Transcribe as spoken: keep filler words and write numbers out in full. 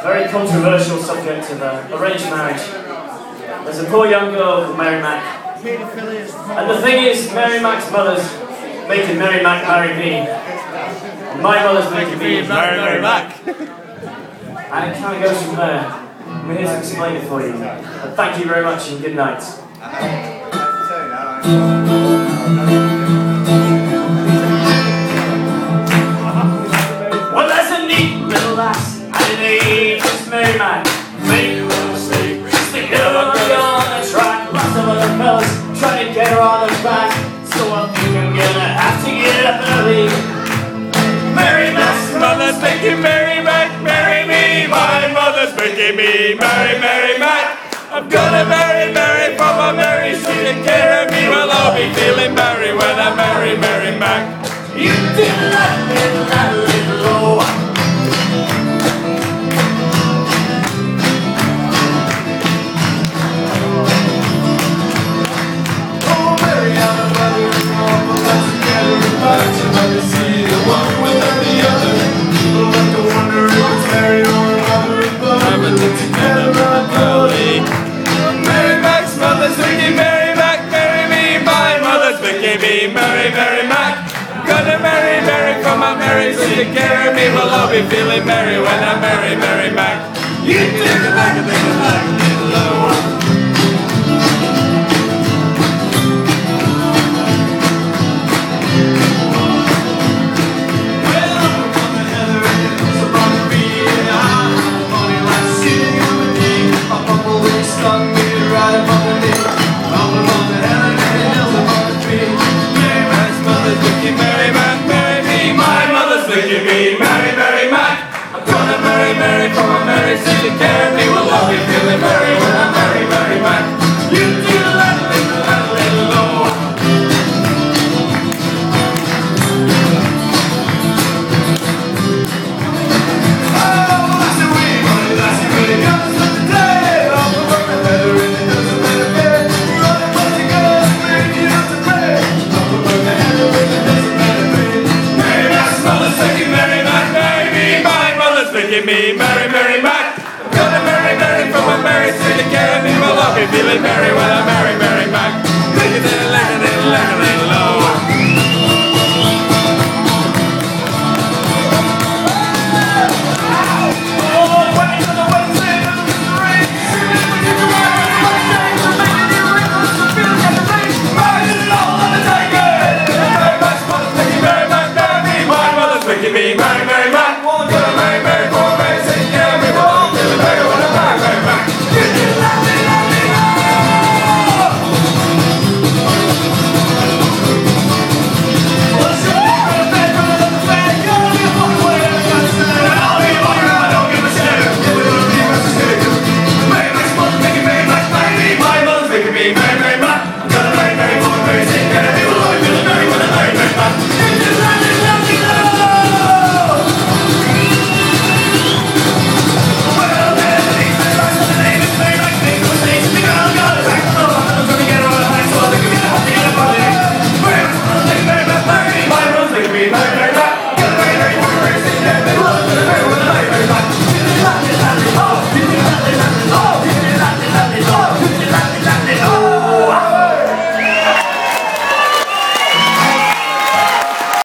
very controversial subject of uh, arranged marriage. There's a poor young girl called Mary Mac. And the thing is, Mary Mac's mother's making Mary Mac marry me. And my mother's making me marry Mary Mac. And it kind of goes from there. I'm here to explain it for you. And thank you very much and good night. Well, there's a neat little lass at an age of Mary Mac. Make no mistake, she's the girl on the track. Lots of other fellas trying to get her on her back. So I think I'm gonna have to get up early. Mary Mac's mother's making Mary Mac marry me. My mother's making me marry Mary Mac. I'm gonna marry Mary for my Mary's taking care of me. Well, I'll be feeling merry when I marry Mary Mac. You did that little, that little low. Oh, Mary, I'm a mother-in-law, but let's together and fight. You'll never see the one without the other. People like to wonder if it's Mary or another, but I'm a live together on girlie. Mary Mac's mother's making Mary Mac marry me. My mother's making me marry Mary Mac. Gonna marry Mary for my Mary, so take care of me. Well, I'll be feeling merry when I marry Mary Mac. You take it like a thing like a little low. Well, I'm on the heather and it's about to be in a high. Funny like sitting on the knee. My bumblebee stung me right up underneath. I'm on the heather and the hills above the tree. Mary Mac's mother's making Mary Mac marry me. My mother's making me marry Mary Mac. I'm gonna marry Mary for my Mary, so you care of me. Well, I'll be feeling merry when I marry Mary Mac. You do that little, that little low. Oh, lassie wee, honey, lassie wee, comes with the day. I'll put my heather in the hills of the bed. We're on a bunch of girls, bring you out to pray. I'll put my heather in the hills of the bed. Mary Mac's mother's making Mary Mac marry me. My mother's making me marry Mary Mac. I'm gonna marry Mary for my Mary, so you care of me. Well, I'll be feeling merry when I marry Mary Mac. Lick it in, lick it in.